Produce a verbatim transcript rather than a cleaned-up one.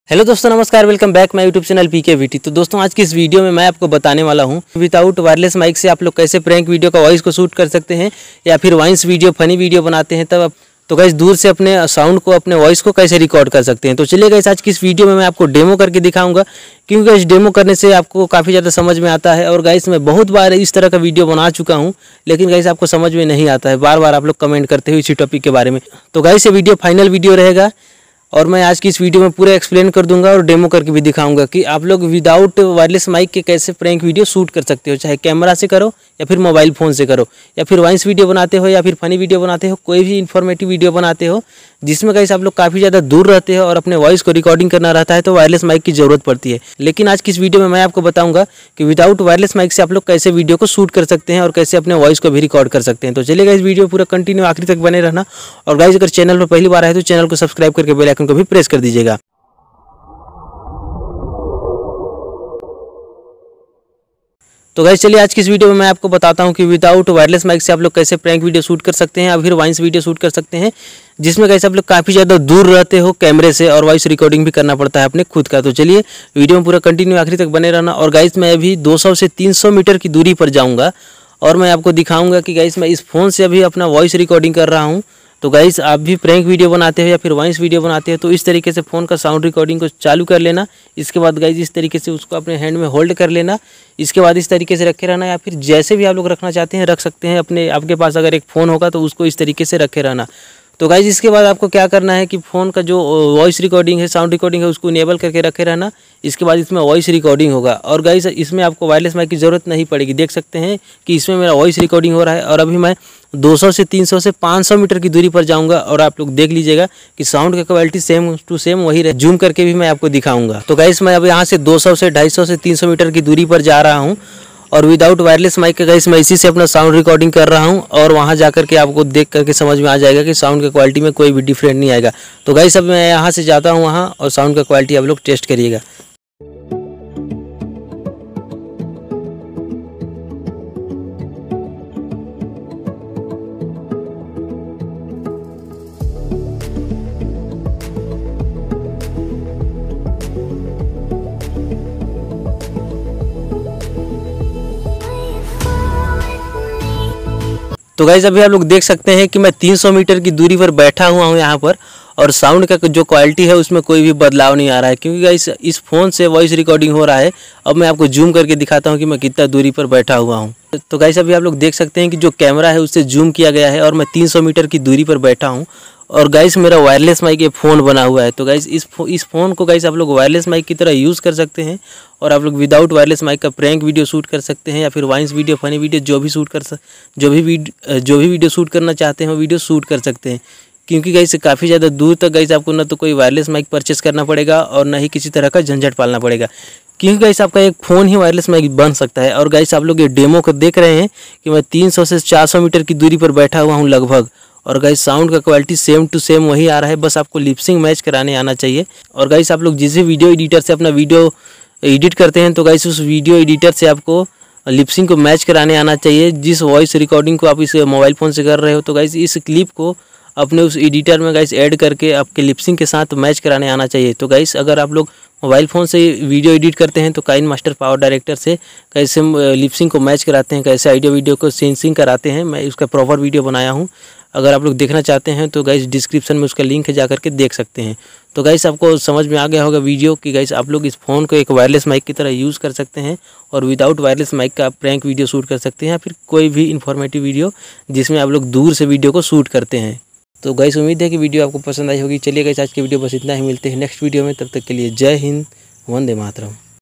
Hello दोस्तों, नमस्कार। Welcome back my YouTube channel PK VT. तो दोस्तों, आज की इस वीडियो में मैं आपको बताने वाला हूं विदाउट वायरलेस माइक से आप लोग कैसे प्रैंक वीडियो का वॉइस को शूट कर सकते हैं या फिर वॉइस वीडियो फनी वीडियो बनाते हैं तब आप तो गाइस दूर से अपने साउंड को अपने वॉइस को कैसे रिकॉर्ड कर सकते हैं। तो चलिए गाइस, आज की इस वीडियो में मैं आपको डेमो करके दिखाऊंगा, क्योंकि गाइस डेमो करने से आपको काफ़ी ज़्यादा समझ में आता है। और गाइस मैं बहुत बार इस तरह का वीडियो बना चुका हूं, लेकिन गाइस आपको समझ में नहीं आता है। बार बार आप लोग कमेंट करते हो इसी टॉपिक के बारे में। तो गाइस ये वीडियो फाइनल वीडियो रहेगा और मैं आज की इस वीडियो में पूरा एक्सप्लेन कर दूंगा और डेमो करके भी दिखाऊंगा कि आप लोग विदाउट वायरलेस माइक के कैसे प्रैंक वीडियो शूट कर सकते हो, चाहे कैमरा से करो या फिर मोबाइल फ़ोन से करो या फिर वॉइस वीडियो बनाते हो या फिर फनी वीडियो बनाते हो, कोई भी इन्फॉर्मेटिव वीडियो बनाते हो जिसमें गाइस आप लोग काफ़ी ज़्यादा दूर रहते हो और अपने वॉइस को रिकॉर्डिंग करना रहता है तो वायरलेस माइक की ज़रूरत पड़ती है। लेकिन आज की इस वीडियो में मैं आपको बताऊँगा कि विदाउट वायरलेस माइक से आप लोग कैसे वीडियो को शूट कर सकते हैं और कैसे अपने वॉइस को भी रिकॉर्ड कर सकते हैं। तो चलिए गाइस, वीडियो पूरा कंटिन्यू आखिरी तक बने रहना। और गाइस, अगर चैनल पर पहली बार आए तो चैनल को सब्सक्राइब करके बेल आइकन को भी प्रेस कर दीजिएगा। तो गाइस चलिए, आज की इस वीडियो में मैं आपको बताता हूं कि विदाउट वायरलेस माइक से आप लोग कैसे प्रैंक वीडियो शूट कर सकते हैं या फिर वॉइस वीडियो शूट कर सकते हैं जिसमें गाइस आप लोग काफ़ी ज़्यादा दूर रहते हो कैमरे से और वॉइस रिकॉर्डिंग भी करना पड़ता है अपने खुद का। तो चलिए वीडियो में पूरा कंटिन्यू आखिरी तक बने रहना। और गाइस मैं अभी दो सौ से तीन सौ मीटर की दूरी पर जाऊँगा और मैं आपको दिखाऊँगा कि गाइस मैं इस फ़ोन से अभी अपना वॉइस रिकॉर्डिंग कर रहा हूँ। तो गाइस आप भी प्रैंक वीडियो बनाते हो या फिर वॉइस वीडियो बनाते हो तो इस तरीके से फ़ोन का साउंड रिकॉर्डिंग को चालू कर लेना। इसके बाद गाइस इस तरीके से उसको अपने हैंड में होल्ड कर लेना। इसके बाद इस तरीके से रखे रहना या फिर जैसे भी आप लोग रखना चाहते हैं रख सकते हैं। अपने आपके पास अगर एक फ़ोन होगा तो उसको इस तरीके से रखे रहना। तो गाइस इसके बाद आपको क्या करना है कि फ़ोन का जो वॉइस रिकॉर्डिंग है, साउंड रिकॉर्डिंग है, उसको इनेबल करके रखे रहना। इसके बाद इसमें वॉइस रिकॉर्डिंग होगा और गाइस इसमें आपको वायरलेस माइक की ज़रूरत नहीं पड़ेगी। देख सकते हैं कि इसमें मेरा वॉइस रिकॉर्डिंग हो रहा है और अभी मैं दो सौ से तीन सौ से पाँच सौ मीटर की दूरी पर जाऊंगा और आप लोग देख लीजिएगा कि साउंड का क्वालिटी सेम टू सेम वही रहे। जूम करके भी मैं आपको दिखाऊंगा। तो गाइस मैं अब यहाँ से दो सौ से ढाई सौ से तीन सौ मीटर की दूरी पर जा रहा हूँ और विदाउट वायरलेस माइक का गाइस मैं इसी से अपना साउंड रिकॉर्डिंग कर रहा हूं और वहां जाकर के आपको देख करके समझ में आ जाएगा कि साउंड का क्वालिटी में कोई भी डिफरेंट नहीं आएगा। तो गाइस अब मैं यहां से जाता हूं वहां और साउंड का क्वालिटी आप लोग टेस्ट करिएगा। तो गाइस अभी आप लोग देख सकते हैं कि मैं तीन सौ मीटर की दूरी पर बैठा हुआ हूं यहाँ पर और साउंड का जो क्वालिटी है उसमें कोई भी बदलाव नहीं आ रहा है, क्योंकि गाइस इस फ़ोन से वॉइस रिकॉर्डिंग हो रहा है। अब मैं आपको जूम करके दिखाता हूं कि मैं कितना दूरी पर बैठा हुआ हूं। तो गाइस अभी आप लोग देख सकते हैं कि जो कैमरा है उससे जूम किया गया है और मैं तीन सौ मीटर की दूरी पर बैठा हूँ और गाइस मेरा वायरलेस माइक ये फ़ोन बना हुआ है। तो गाइस इस फो, इस फ़ोन को गाइस आप लोग वायरलेस माइक की तरह यूज़ कर सकते हैं और आप लोग विदाउट वायरलेस माइक का प्रैंक वीडियो शूट कर सकते हैं या फिर वॉइस वीडियो, फनी वीडियो जो भी शूट कर सक जो भी वीडियो जो भी वीडियो शूट करना चाहते हैं वो वीडियो शूट कर सकते हैं। क्योंकि गाइस काफ़ी ज़्यादा दूर तक गाइस आपको ना तो कोई वायरलेस माइक परचेस करना पड़ेगा और ना ही किसी तरह का झंझट पालना पड़ेगा, क्योंकि गाइस आपका एक फ़ोन ही वायरलेस माइक बन सकता है। और गाइस आप लोग ये डेमो को देख रहे हैं कि मैं तीन सौ से चार सौ मीटर की दूरी पर बैठा हुआ हूँ लगभग, और गाइस साउंड का क्वालिटी सेम टू सेम वही आ रहा है। बस आपको लिपसिंग मैच कराने आना चाहिए। और गाइस आप लोग जिस भी वीडियो एडिटर से अपना वीडियो एडिट करते हैं तो गाइस उस वीडियो एडिटर से आपको लिपसिंग को मैच कराने आना चाहिए। जिस वॉइस रिकॉर्डिंग को आप इस मोबाइल फ़ोन से कर रहे हो तो गाइस इस क्लिप को अपने उस एडिटर में गाइस ऐड करके आपके लिपसिंग के साथ मैच कराने आना चाहिए। तो गाइस अगर आप लोग मोबाइल फ़ोन से वीडियो एडिट करते हैं तो काइन मास्टर पावर डायरेक्टर से कैसे लिपसिंग को मैच कराते हैं, कैसे ऑडियो वीडियो को सिंसिंग कराते हैं, मैं उसका प्रॉपर वीडियो बनाया हूँ। अगर आप लोग देखना चाहते हैं तो गाइस डिस्क्रिप्शन में उसका लिंक है, जाकर के देख सकते हैं। तो गाइस आपको समझ में आ गया होगा वीडियो कि गाइस आप लोग इस फ़ोन को एक वायरलेस माइक की तरह यूज़ कर सकते हैं और विदाउट वायरलेस माइक का प्रैंक वीडियो शूट कर सकते हैं या फिर कोई भी इन्फॉर्मेटिव वीडियो जिसमें आप लोग दूर से वीडियो को शूट करते हैं। तो गाइस उम्मीद है कि वीडियो आपको पसंद आई होगी। चलिए गाइस आज की वीडियो बस इतना ही, मिलते हैं नेक्स्ट वीडियो में। तब तक के लिए जय हिंद, वंदे मातरम।